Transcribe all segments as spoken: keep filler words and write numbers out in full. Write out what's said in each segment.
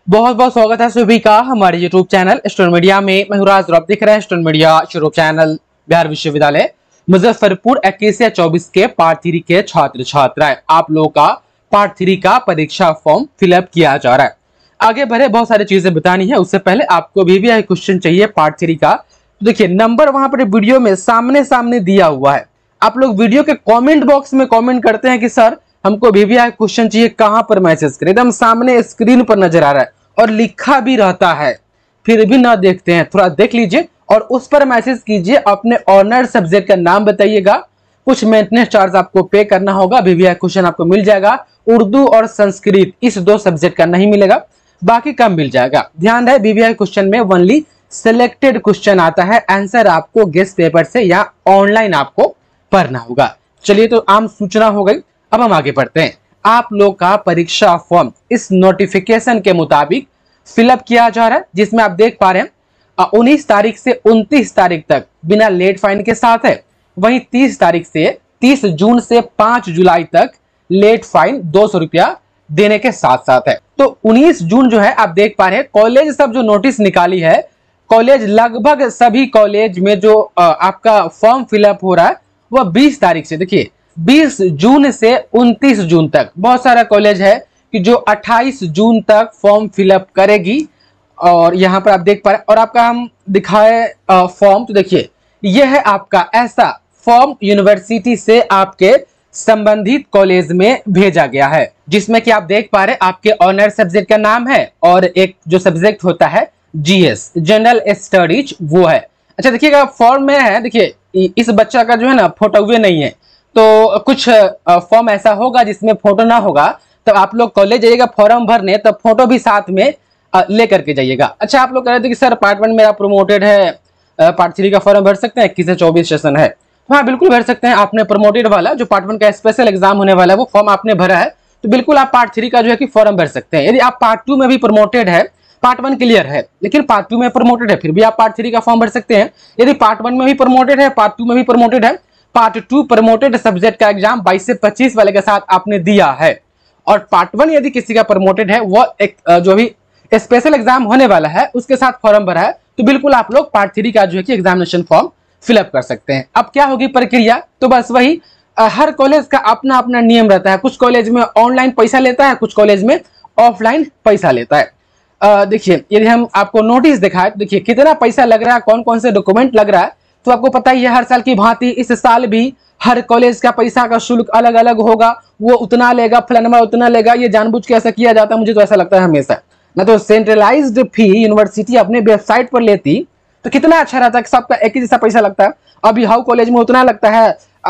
बहुत बहुत स्वागत है सभी का हमारे यूट्यूब चैनल स्टूडेंट मीडिया में। मैं राज और आप देख रहे हैं student media YouTube channel. Bihar विश्वविद्यालय मुजफ्फरपुर इक्कीस या चौबीस के पार्ट थ्री के छात्र छात्राएं, आप लोगों का पार्ट थ्री का परीक्षा फॉर्म फिलअप किया जा रहा है। आगे बढ़े, बहुत सारी चीजें बतानी है। उससे पहले आपको भी, भी क्वेश्चन चाहिए पार्ट थ्री का, तो देखिए नंबर वहां पर वीडियो में सामने सामने दिया हुआ है। आप लोग वीडियो के कमेंट बॉक्स में कमेंट करते हैं कि सर हमको भी भी क्वेश्चन चाहिए, कहां पर मैसेज करें। एकदम सामने स्क्रीन पर नजर आ रहा है और लिखा भी रहता है, फिर भी ना देखते हैं। थोड़ा देख लीजिए और उस पर मैसेज कीजिए। अपने ऑनर सब्जेक्ट का नाम बताइएगा, कुछ मेंटेनेंस चार्ज आपको पे करना होगा। भी भी क्वेश्चन आपको मिल जाएगा। उर्दू और संस्कृत इस दो सब्जेक्ट का नहीं मिलेगा, बाकी का मिल जाएगा। ध्यान रहे, बीबीआई क्वेश्चन में ओनली सिलेक्टेड क्वेश्चन आता है। आंसर आपको गेस्ट पेपर से या ऑनलाइन आपको पढ़ना होगा। चलिए, तो आम सूचना हो गई। अब हम आगे बढ़ते हैं। आप लोग का परीक्षा फॉर्म इस नोटिफिकेशन के मुताबिक फिलअप किया जा रहा है, जिसमें आप देख पा रहे हैं उन्नीस तारीख से उनतीस तारीख तक बिना लेट फाइन के साथ है। वहीं तीस तारीख से तीस जून से पांच जुलाई तक लेट फाइन दो सौ रुपया देने के साथ साथ है। तो उन्नीस जून जो है, आप देख पा रहे हैं कॉलेज सब जो नोटिस निकाली है, कॉलेज लगभग सभी कॉलेज में जो आपका फॉर्म फिलअप हो रहा है वह बीस तारीख से, देखिए बीस जून से उनतीस जून तक। बहुत सारा कॉलेज है कि जो अट्ठाईस जून तक फॉर्म फिलअप करेगी। और यहां पर आप देख पा रहे हैं, और आपका हम दिखाए फॉर्म, तो देखिए यह है आपका ऐसा फॉर्म यूनिवर्सिटी से आपके संबंधित कॉलेज में भेजा गया है, जिसमें कि आप देख पा रहे हैं आपके ऑनर सब्जेक्ट का नाम है और एक जो सब्जेक्ट होता है जीएस जनरल स्टडीज वो है। अच्छा देखिएगा, फॉर्म में है, देखिए इस बच्चा का जो है ना फोटो हुए नहीं है, तो कुछ फॉर्म ऐसा होगा जिसमें फोटो ना होगा, तब आप लोग कॉलेज जाइएगा फॉर्म भरने, तब फोटो भी साथ में लेकर के जाइएगा। अच्छा, आप लोग कह रहे थे कि सर पार्ट वन मेरा प्रमोटेड है, पार्ट थ्री का फॉर्म भर सकते हैं, इक्कीस से चौबीस सेशन है। तो हाँ, बिल्कुल भर सकते हैं। आपने प्रमोटेड वाला जो पार्ट वन का स्पेशल एग्जाम होने वाला है वो फॉर्म आपने भरा है, तो बिल्कुल आप पार्ट थ्री का जो है कि फॉर्म भर सकते हैं। यदि आप पार्ट टू में भी प्रमोटेड है, पार्ट वन क्लियर है लेकिन पार्ट टू में प्रमोटेड है, फिर भी आप पार्ट थ्री का फॉर्म भर सकते हैं। यदि पार्ट वन में भी प्रमोटेड है, पार्ट टू में भी प्रमोटेड है, पार्ट टू प्रमोटेड सब्जेक्ट का एग्जाम बाईस से पच्चीस वाले के साथ आपने दिया है, और पार्ट वन यदि किसी का प्रमोटेड है, वो एक जो भी स्पेशल एग्जाम होने वाला है उसके साथ फॉर्म भरा है, तो बिल्कुल आप लोग पार्ट थ्री का जो है कि एग्जामिनेशन फॉर्म फिलअप कर सकते हैं। अब क्या होगी प्रक्रिया, तो बस वही, हर कॉलेज का अपना अपना नियम रहता है। कुछ कॉलेज में ऑनलाइन पैसा लेता है, कुछ कॉलेज में ऑफलाइन पैसा लेता है। देखिए, यदि हम आपको नोटिस दिखाए, तो देखिए कितना पैसा लग रहा है, कौन कौन से डॉक्यूमेंट लग रहा है, तो आपको पता ही है हर साल की भांति इस साल भी हर कॉलेज का पैसा का शुल्क अलग अलग होगा। वो उतना लेगा, फलाना उतना लेगा। ये जानबूझ के ऐसा किया जाता है, मुझे तो ऐसा लगता है हमेशा। ना तो सेंट्रलाइज्ड फी यूनिवर्सिटी अपने वेबसाइट पर लेती तो कितना अच्छा रहता है कि सबका एक ही जैसा पैसा लगता है। अभी हाउ कॉलेज में उतना लगता है,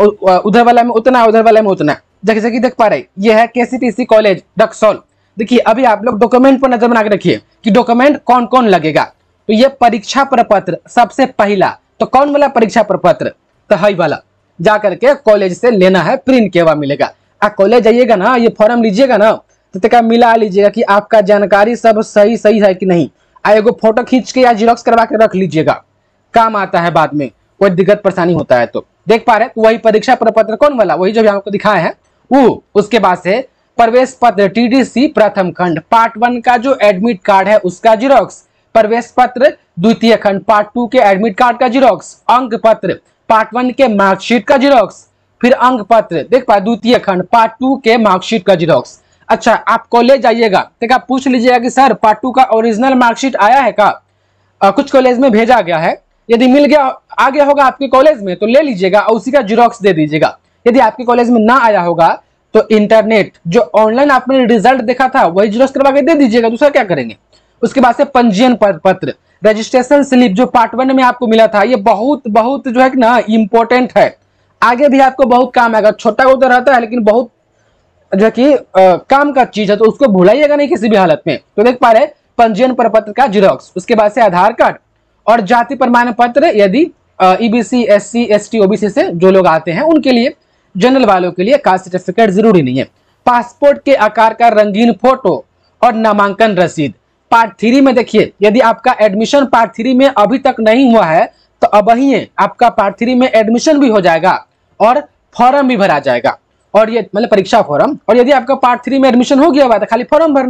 उधर वाला में उतना, उधर वाला में उतना। जैसे कि देख पा रहे, ये है केसीटीसी कॉलेज रक्सौल। देखिए, अभी आप लोग डॉक्यूमेंट पर नजर बना के रखिए कि डॉक्यूमेंट कौन कौन लगेगा। तो ये परीक्षा प्रपत्र सबसे पहला, तो कौन वाला परीक्षा प्रपत्र, तो हाई वाला जा करके कॉलेज से लेना है, प्रिंट के बाद मिलेगा। आप कॉलेज जाइएगा ना, ये फॉर्म लीजिएगा ना, तो तक मिला लीजिएगा कि आपका जानकारी सब सही सही है कि नहीं। एगो फोटो खींच के या जिरोक्स करवा के रख लीजिएगा, काम आता है बाद में कोई दिक्कत परेशानी होता है। तो देख पा रहे हैं, वही परीक्षा प्रपत्र कौन वाला, वही जो भी आपको दिखाया है वो। उसके बाद से प्रवेश पत्र टीडीसी प्रथम खंड पार्ट वन का जो एडमिट कार्ड है उसका जिरोक्स, प्रवेश पत्र द्वितीय खंड पार्ट टू के एडमिट कार्ड का जिरोक्स, अंक पत्र पार्ट वन के मार्कशीट का जिरोक्स, फिर अंक पत्र देख पा द्वितीय खंड पार्ट टू के मार्कशीट का जिरोक्स। अच्छा, आप कॉलेज जाइएगा तो आप पूछ लीजिएगा कि सर पार्ट टू का ओरिजिनल मार्कशीट आया है का। आ, कुछ कॉलेज में भेजा गया है, यदि मिल गया आ गया होगा आपके कॉलेज में तो ले लीजिएगा और उसी का जिरोक्स दे दीजिएगा। यदि आपके कॉलेज में ना आया होगा तो इंटरनेट जो ऑनलाइन आपने रिजल्ट देखा था वही जिरोक्स करवा के दे दीजिएगा, दूसरा क्या करेंगे। उसके बाद से पंजीयन पत्र, रजिस्ट्रेशन स्लिप जो पार्ट वन में आपको मिला था, ये बहुत बहुत जो है ना इंपॉर्टेंट है, आगे भी आपको बहुत काम आएगा। छोटा उधर रहता है लेकिन बहुत जो कि काम का चीज है, तो उसको भुलाइएगा नहीं किसी भी हालत में। तो देख पा रहे पंजीयन प्रपत्र का जिरोक्स, उसके बाद से आधार कार्ड और जाति प्रमाण पत्र, यदि ईबीसी एससी एसटी ओबीसी से जो लोग आते हैं उनके लिए, जनरल वालों के लिए कास्ट सर्टिफिकेट जरूरी नहीं है। पासपोर्ट के आकार का रंगीन फोटो और नामांकन रसीद। पार्ट थ्री में देखिए, यदि आपका एडमिशन पार्ट थ्री में अभी तक नहीं हुआ है तो अब वही आपका पार्ट थ्री में एडमिशन भी हो जाएगा और फॉर्म भी भरा जाएगा, और ये मतलब परीक्षा फॉर्म। और यदि आपका पार्ट थ्री में एडमिशन हो गया हुआ तो खाली फॉर्म भरना है,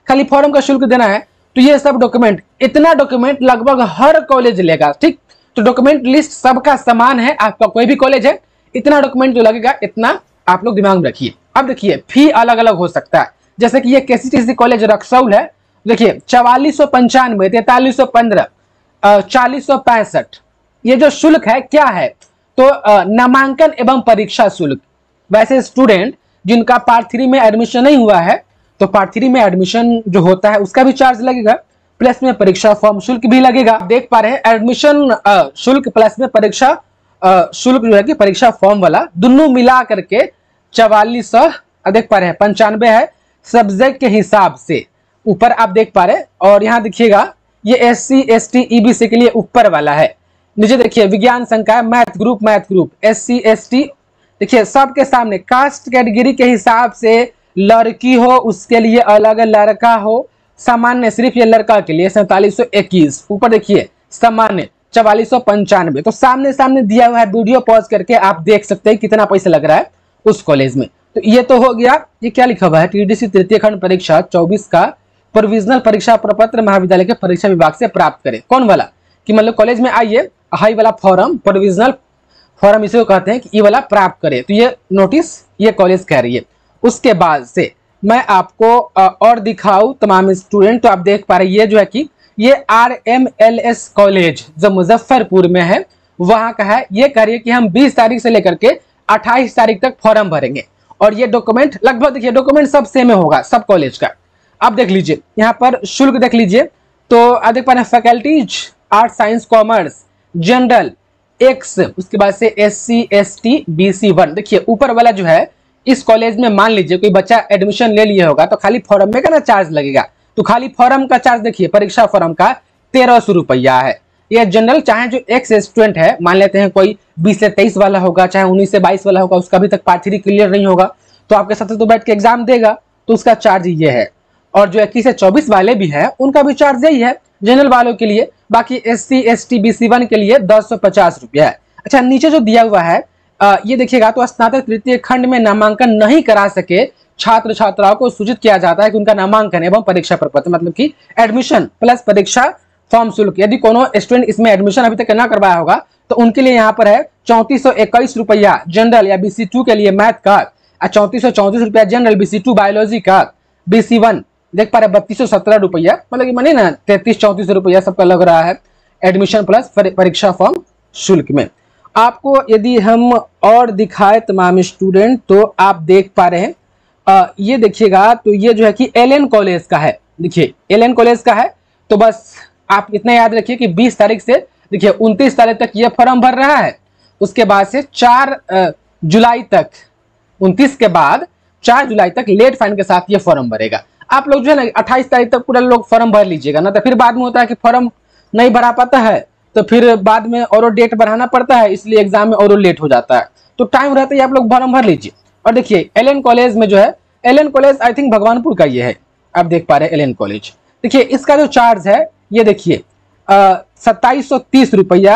खाली फॉर्म का शुल्क देना है। तो ये सब डॉक्यूमेंट, इतना डॉक्यूमेंट लगभग हर कॉलेज लेगा, ठीक। तो डॉक्यूमेंट लिस्ट सबका समान है, आपका कोई भी कॉलेज है, इतना डॉक्यूमेंट जो लगेगा इतना आप लोग दिमाग में रखिए। अब देखिए फी अलग अलग हो सकता है, जैसे कि ये केसीटीसी कॉलेज रक्सौल है, देखिए चवालीस सौ पंचानवे, तैतालीस सौ पंद्रह, चालीस सौ पैंसठ, ये जो शुल्क है क्या है, तो नामांकन एवं परीक्षा शुल्क। वैसे स्टूडेंट जिनका पार्ट थ्री में एडमिशन नहीं हुआ है, तो पार्ट थ्री में एडमिशन जो होता है उसका भी चार्ज लगेगा, प्लस में परीक्षा फॉर्म शुल्क भी लगेगा। देख पा रहे हैं एडमिशन शुल्क प्लस में परीक्षा शुल्क जो है कि परीक्षा फॉर्म वाला दोनों मिला करके चवालीस सौ देख पा रहे हैं पंचानवे है सब्जेक्ट के हिसाब से, ऊपर आप देख पा रहे हैं। और यहाँ देखिएगा ये S C S T E B C के लिए ऊपर वाला है, नीचे देखिए विज्ञान संकाय math group math group S C S T, देखिए सबके सामने कास्ट कैटेगरी के हिसाब से लड़की हो उसके लिए अलग, लड़का हो सामान्य सिर्फ ये लड़का के लिए सैंतालीस सौ इक्कीस, ऊपर देखिए सामान्य चवालीस सौ पंचानवे। तो सामने सामने दिया हुआ है, वीडियो पॉज करके आप देख सकते हैं कितना पैसा लग रहा है उस कॉलेज में। तो ये तो हो गया। ये क्या लिखा हुआ है, टीडीसी तृतीय खंड परीक्षा चौबीस का प्रोविजनल परीक्षा प्रपत्र महाविद्यालय के परीक्षा विभाग से प्राप्त करें। कौन वाला, कि मतलब कॉलेज में आइए, हाई वाला फॉर्म, प्रोविजनल फॉर्म इसे कहते हैं कि ये वाला प्राप्त करें। तो ये नोटिस ये कॉलेज कह रही है। उसके बाद से मैं आपको और दिखाऊं तमाम स्टूडेंट, तो आप देख पा रहे हैं ये जो है कि ये R M L S college जो मुजफ्फरपुर में है वहां का है। ये कह रही है कि हम बीस तारीख से लेकर के अट्ठाईस तारीख तक फॉर्म भरेंगे, और ये डॉक्यूमेंट लगभग देखिए डॉक्यूमेंट सब सेम होगा सब कॉलेज का। आप देख लीजिए यहाँ पर शुल्क देख लीजिए, तो आप देख पा रहे हैं faculties art science commerce general X, उसके बाद से S C S T B C one. देखिए ऊपर वाला जो है इस कॉलेज में मान लीजिए कोई बच्चा एडमिशन ले लिया होगा तो खाली फॉर्म में का ना चार्ज लगेगा, तो खाली फॉर्म का चार्ज देखिए परीक्षा फॉर्म का तेरह सौ रुपया है। ये जनरल चाहे जो एक्स स्टूडेंट है, मान लेते हैं कोई बीस से तेईस वाला होगा, चाहे उन्नीस से बाईस वाला होगा, उसका अभी तक पार्ट थ्री क्लियर नहीं होगा, तो आपके साथ तो बैठ के एग्जाम देगा, तो उसका चार्ज ये है। और जो इक्कीस से चौबीस वाले भी है उनका भी चार्ज यही है जनरल वालों के लिए। बाकी S C S T B C one के लिए दस सौ पचास रुपया है। अच्छा नीचे जो दिया हुआ है आ, ये देखिएगा, तो स्नातक तृतीय खंड में नामांकन नहीं करा सके छात्र छात्राओं को सूचित किया जाता है कि उनका नामांकन एवं परीक्षा प्रपत्र मतलब कि एडमिशन प्लस परीक्षा फॉर्म शुल्क, यदि कोनो स्टूडेंट इसमें एडमिशन अभी तक ना करवाया होगा तो उनके लिए यहाँ पर है चौंतीस सौ इक्कीस रुपया जनरल या बी सी टू के लिए मैथ का, चौंतीस सौ चौंतीस रुपया general B C two biology का, बी सी वन देख पा रहे बत्तीस सौ सत्रह रुपया, मतलब कि माने ना तैतीस चौंतीस रुपया सबका लग रहा है एडमिशन प्लस परीक्षा फॉर्म शुल्क में। आपको यदि हम और दिखाए तमाम स्टूडेंट, तो आप देख पा रहे हैं आ, ये देखिएगा, तो ये जो है कि एल एन कॉलेज का है। देखिए एल एन कॉलेज का है, तो बस आप इतना याद रखिए कि बीस तारीख से देखिए उनतीस तारीख तक ये फॉर्म भर रहा है, उसके बाद से चार जुलाई तक, उनतीस के बाद चार जुलाई तक लेट फाइन के साथ ये फॉर्म भरेगा। आप लोग जो है ना अट्ठाईस तारीख तक पूरा लोग फॉर्म भर लीजिएगा ना, तो फिर बाद में होता है कि फॉर्म नहीं भरा पाता है, तो फिर बाद में और डेट बढ़ाना पड़ता है, इसलिए एग्जाम में और लेट हो जाता है। तो टाइम रहता है आप लोग फॉर्म भर लीजिए। और देखिए एल एन कॉलेज में जो है, L N college I think Bhagwanpur का ये है, आप देख पा रहे हैं एल एन कॉलेज। देखिए इसका जो चार्ज है ये देखिए सत्ताईस सौ तीस रुपया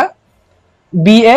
B A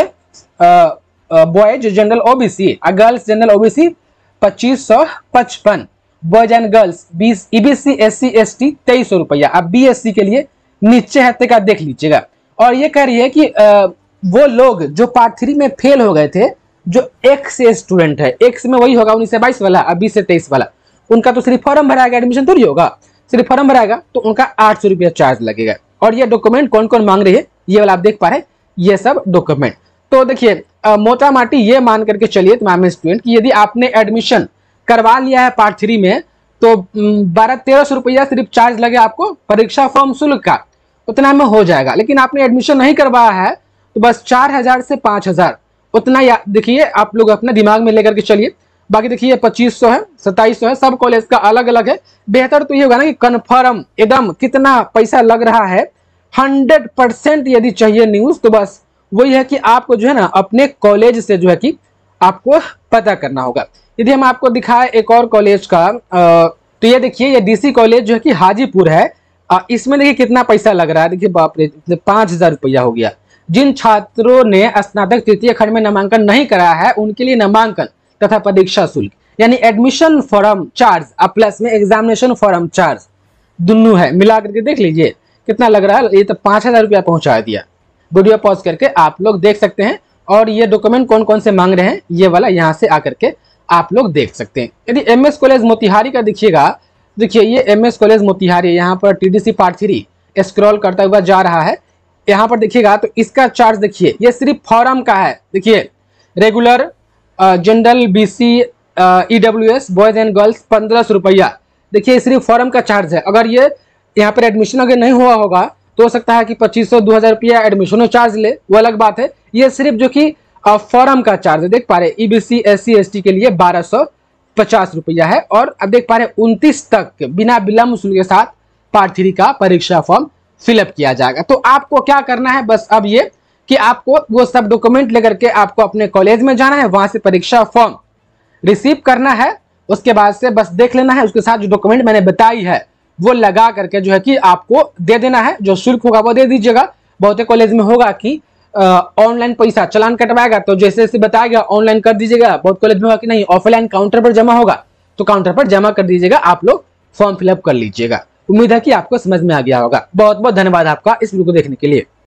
boys general OBC, girls general OBC पच्चीस सौ पचपन, बॉयज एंड गर्ल्स बीस, EBC S C S T तेईस सौ रुपया। अब बी एस सी के लिए नीचे हफ्ते का देख लीजिएगा। और ये कह रही है कि आ, वो लोग जो पार्ट थ्री में फेल हो गए थे, जो एक्स से स्टूडेंट है, एक्स में वही होगा उन्नीस से बाईस वाला, अब बीस से तेईस वाला, उनका तो सिर्फ फॉर्म भराएगा, एडमिशन थोड़ी होगा, सिर्फ फॉर्म भराएगा, तो उनका आठ सौ रुपया चार्ज लगेगा। और ये डॉक्यूमेंट कौन कौन मांग रही है ये वाला आप देख पा रहे हैं, ये सब डॉक्यूमेंट। तो देखिए मोटा माटी ये मान करके चलिए तमाम स्टूडेंट कि यदि आपने एडमिशन करवा लिया है पार्ट थ्री में, तो बारह तेरह सौ रुपया सिर्फ चार्ज लगे आपको परीक्षा फॉर्म शुल्क का, उतना में हो जाएगा। लेकिन आपने एडमिशन नहीं करवाया है तो बस चार हजार से पांच हजार उतना या देखिए आप लोग अपने दिमाग में लेकर के चलिए। बाकी देखिए पच्चीस सौ है, सत्ताईस सौ है, सब कॉलेज का अलग अलग है। बेहतर तो ये होगा ना कि कन्फर्म एकदम कितना पैसा लग रहा है हंड्रेड परसेंट यदि चाहिए न्यूज, तो बस वही है कि आपको जो है ना अपने कॉलेज से जो है कि आपको पता करना होगा। यदि हम आपको दिखाए एक और कॉलेज का, तो ये देखिए ये डीसी कॉलेज जो है कि हाजीपुर है, इसमें देखिए कितना पैसा लग रहा है। देखिए बाप रे, पांच हजार रुपया हो गया। जिन छात्रों ने स्नातक तृतीय खंड में नामांकन नहीं कराया है उनके लिए नामांकन तथा परीक्षा शुल्क यानी एडमिशन फॉर्म चार्ज प्लस में एग्जामिनेशन फॉर्म चार्ज दुन्नू है, मिला करके देख लीजिए कितना लग रहा है। ये तो पाँच हजार रुपया पहुंचा दिया। वीडियो पॉज करके आप लोग देख सकते हैं। और ये डॉक्यूमेंट कौन कौन से मांग रहे हैं ये वाला यहाँ से आकर के आप लोग देख सकते हैं। यदि एम एस कॉलेज मोतिहारी का देखिएगा, देखिए ये एम एस कॉलेज मोतिहारी, यहाँ पर टीडीसी पार्ट थ्री स्क्रॉल करता हुआ जा रहा है। यहाँ पर देखिएगा तो इसका चार्ज देखिए, ये सिर्फ फॉर्म का है। देखिए regular, general, BC, E W S, boys and girls पंद्रह सौ रुपया। देखिए सिर्फ फॉर्म का चार्ज है। अगर ये यहाँ पर एडमिशन अगर नहीं हुआ होगा तो हो सकता है कि पच्चीस सौ दो हजार रुपया एडमिशन चार्ज ले, वो अलग बात है। ये सिर्फ जो कि फॉर्म का चार्ज है। देख पा रहे EBC S C S T के लिए बारह सौ पचास रुपया है। और अब देख पा रहे उनतीस तक बिना विलंब शुल्क के साथ पार्ट थ्री का परीक्षा फॉर्म फिलअप किया जाएगा। तो आपको क्या करना है, बस अब ये कि आपको वो सब डॉक्यूमेंट लेकर के आपको अपने कॉलेज में जाना है, वहां से परीक्षा फॉर्म रिसीव करना है। उसके बाद से बस देख लेना है, उसके साथ जो डॉक्यूमेंट मैंने बताई है वो लगा करके जो है कि आपको दे देना है। जो शुल्क होगा वो दे दीजिएगा। बहुत कॉलेज में होगा कि ऑनलाइन पैसा चालान कटवाएगा, तो जैसे जैसे बताएगा ऑनलाइन कर दीजिएगा। बहुत कॉलेज में होगा कि नहीं ऑफलाइन काउंटर पर जमा होगा, तो काउंटर पर जमा कर दीजिएगा। आप लोग फॉर्म फिलअप कर लीजिएगा। उम्मीद है कि आपको समझ में आ गया होगा। बहुत बहुत धन्यवाद आपका इस वीडियो को देखने के लिए।